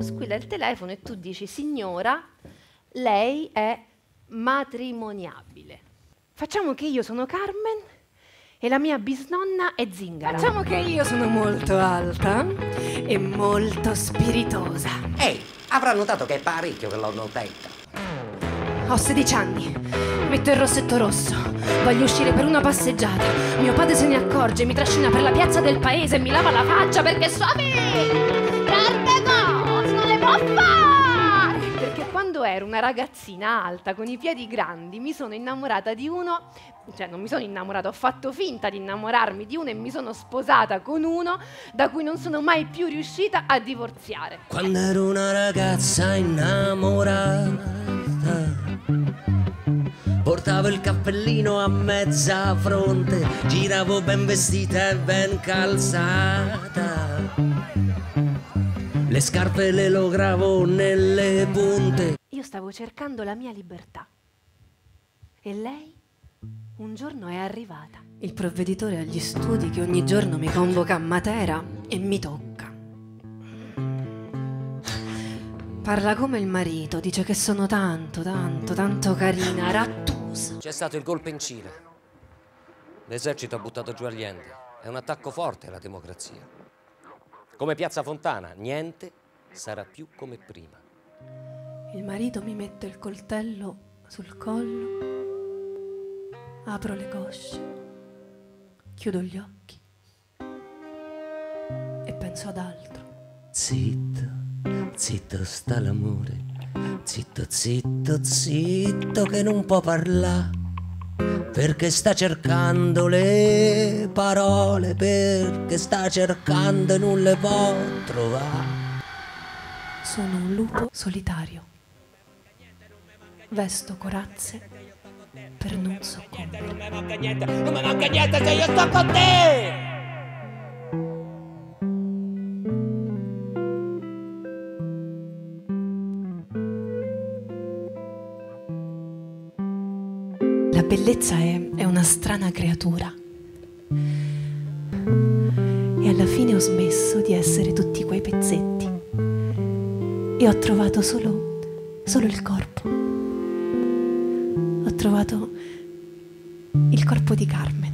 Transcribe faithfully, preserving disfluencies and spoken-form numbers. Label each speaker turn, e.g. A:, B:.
A: squilla il telefono e tu dici: signora, lei è matrimoniabile. Facciamo che io sono Carmen e la mia bisnonna è Zingara. Facciamo che io sono molto alta e molto spiritosa.
B: Ehi, avrà notato che è parecchio che l'ho notetta.
A: Ho sedici anni, metto il rossetto rosso, voglio uscire per una passeggiata. Mio padre se ne accorge, mi trascina per la piazza del paese e mi lava la faccia perché so certe cose non le può fare. Perché quando ero una ragazzina alta con i piedi grandi mi sono innamorata di uno, cioè non mi sono innamorata, ho fatto finta di innamorarmi di uno e mi sono sposata con uno da cui non sono mai più riuscita a divorziare.
C: Quando ero una ragazza innamorata, portavo il cappellino a mezza fronte, giravo ben vestita e ben calzata, le scarpe le logravo nelle punte.
A: Io stavo cercando la mia libertà e lei un giorno è arrivata. Il provveditore agli studi che ogni giorno mi convoca a Matera e mi tocca. Parla come il marito, dice che sono tanto, tanto, tanto carina, rattusa.
C: C'è stato il golpe in Cina. L'esercito ha buttato giù Allende. È un attacco forte alla democrazia. Come Piazza Fontana, niente sarà più come prima.
A: Il marito mi mette il coltello sul collo, apro le cosce, chiudo gli occhi e penso ad altro.
C: Zitto, zitto sta l'amore, zitto, zitto, zitto che non può parlare, perché sta cercando le parole, perché sta cercando e non le può trovare.
A: Sono un lupo solitario, vesto corazze per non soccombere.
C: Non mi manca niente, non mi manca niente se io sto con te!
A: La bellezza è, è una strana creatura e alla fine ho smesso di essere tutti quei pezzetti e ho trovato solo, solo il corpo. Ho trovato il corpo di Carmen.